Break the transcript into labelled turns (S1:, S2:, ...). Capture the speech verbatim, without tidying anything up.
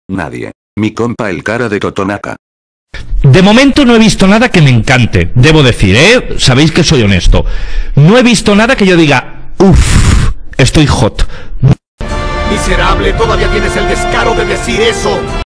S1: Nadie. Mi compa el cara de Totonaca.
S2: De momento no he visto nada que me encante, debo decir, ¿eh? Sabéis que soy honesto. No he visto nada que yo diga, uff, estoy hot.
S3: Miserable, todavía tienes el descaro de decir eso.